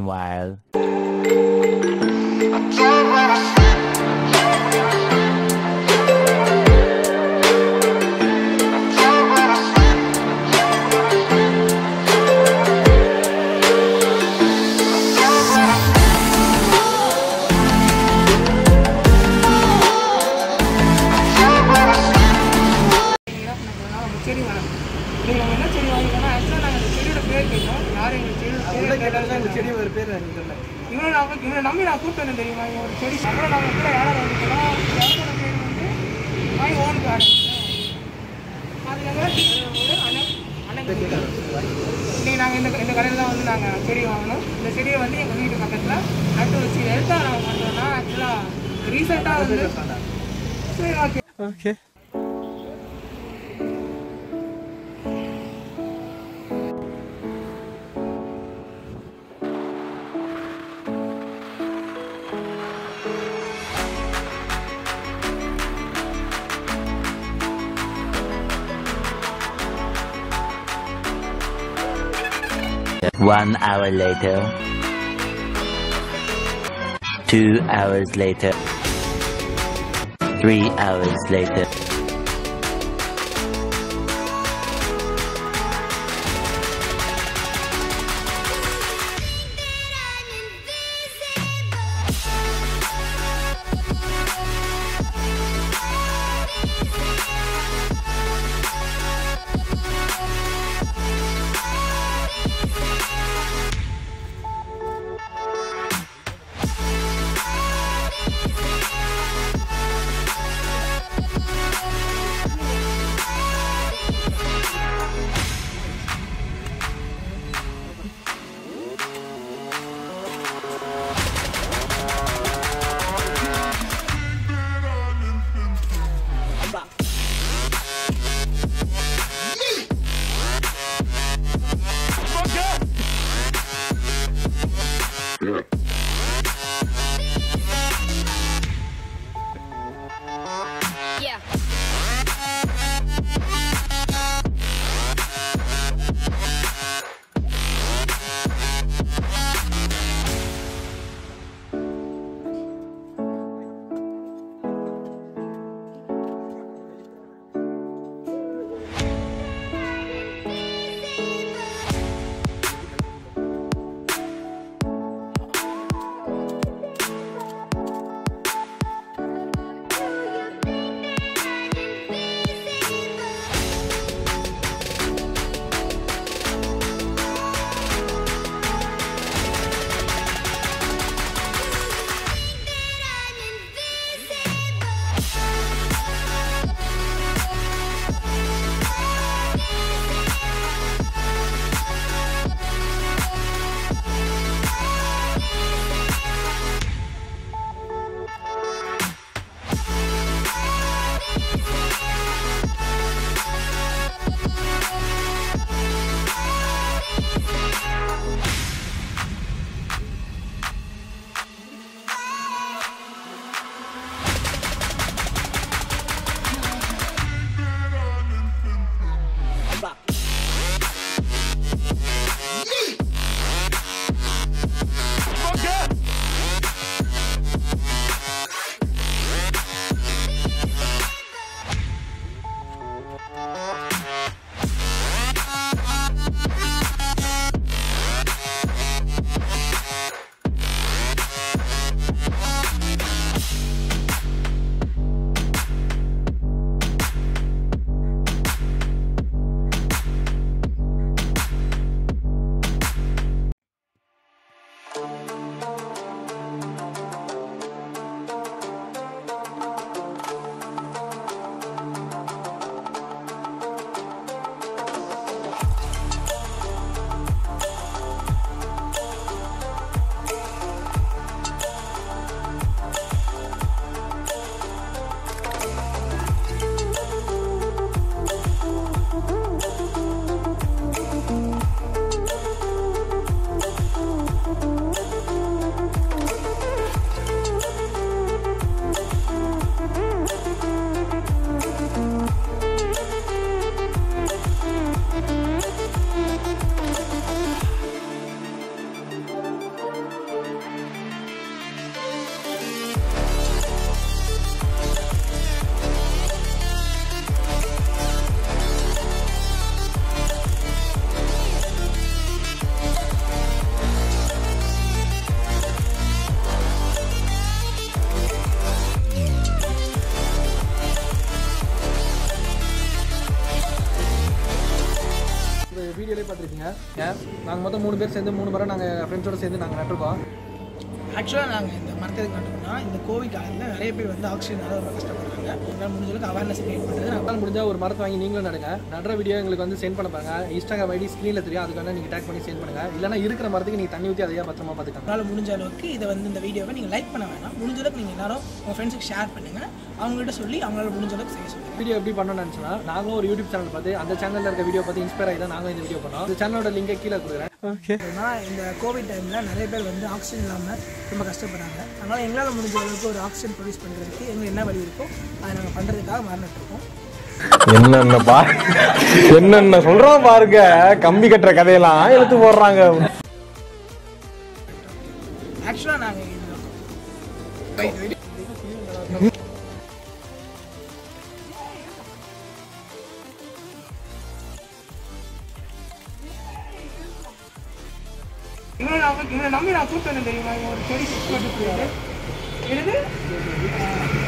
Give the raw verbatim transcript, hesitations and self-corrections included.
Meanwhile. இவனை நம்பி நான் கூப்பிட்டு வந்தேன் தெரியுமா? இவன் ஒரு செடி அப்புறம் நாங்கள் கூட யாராவது வந்துட்டோம்னா இடத்தோட பேர் வந்து மை ஓன் கார்டன். அது எல்லாம் அண்ணன் அண்ணன் இன்னைக்கு நாங்கள் இந்த இந்த கடையில் தான் வந்து நாங்கள் செடி வாங்கணும். இந்த செடியை வந்து எங்கள் வீட்டு பக்கத்தில் நட்டு வச்சு எதுக்காக நாங்கள் பண்ணுறோம்னா ஆக்சுவலாக ரீசெண்டாக வந்து சரி okay okay One hour later. Two hours later. Three hours later. வீடியோலேயே பார்த்துருப்பீங்க. நாங்கள் மொத்தம் மூணு பேர் சேர்ந்து மூணு மரம் நாங்கள் ஃப்ரெண்ட்ஸோடு சேர்ந்து நாங்கள் நட்டுருக்கோம். ஆக்சுவலாக நாங்கள் இந்த மரத்துக்கு நட்டுருக்கோம்னா இந்த கோவிட் காலத்தில் நிறைய பேர் வந்து ஆக்சிஜனால ரொம்ப கஷ்டப்படுறாங்க. அதனால் முடிஞ்ச அளவுக்கு அவேர்னஸ் கிரியேட் பண்ணுறது. அதனால் முடிஞ்சால் ஒரு மரத்தை வாங்கி நீங்களும் நடுங்க. நடுற வீடியோ எங்களுக்கு வந்து சென்ட் பண்ண பாருங்க. இன்ஸ்டாகிராம் ஐடி ஸ்க்ரீனில் தெரியும், அதுக்காக நீங்கள் டேக் பண்ணி சென்ட் பண்ணுங்கள். இல்லைனா இருக்கிற மரத்துக்கு நீங்கள் தண்ணி ஊற்றி அதையா பத்திரமா பார்த்துக்கலாம். அதனால் முடிஞ்ச அளவுக்கு இதை வந்து இந்த வீடியோவை நீங்கள் லைக் பண்ண வேணாம். முடிஞ்ச அளவுக்கு நீங்கள் எல்லாரும் உங்கள் ஃப்ரெண்ட்ஸுக்கு ஷேர் பண்ணுங்கள். அவங்கள்ட்ட சொல்லி அவங்களால முடிஞ்ச அளவுக்கு செய்ய சொல்லுங்கள். வீடியோ எப்படி பண்ணணும்னு நினச்சோன்னா நாங்களும் ஒரு யூடியூப் சேனல் பார்த்து அந்த சேனலில் இருக்க வீடியோ பார்த்து இன்ஸ்பயர் ஆகி தான் நாங்கள் இந்த வீடியோ பண்ணோம். இந்த சேனலோட லிங்கை கீழே கொடுக்குறேன். ஓகே. ஏன்னா இந்த கோவிட் டைமில் நிறைய பேர் வந்து ஆக்சிஜன் இல்லாமல் ரொம்ப கஷ்டப்படுறாங்க. அதனால் எங்களால் முடிஞ்ச அளவுக்கு ஒரு ஆக்சிஜன் ப்ரொடியூஸ் பண்ணுறதுக்கு எங்களுக்கு என்ன வழி இருக்கோ அதை நாங்கள் பண்ணுறதுக்காக மறந்துட்டுருக்கோம். என்னென்ன பா என்னென்ன சொல்கிறோம் பாருங்க. கம்பி கட்டுற கதையெல்லாம் எழுத்து போடுறாங்க. ஆக்சுவலாக நாங்கள் இவனை நான் இவனை நம்பி நான் கூப்பிட்டு வந்தேன் தெரியுமா? ஒரு செடி எடுத்து எடுத்து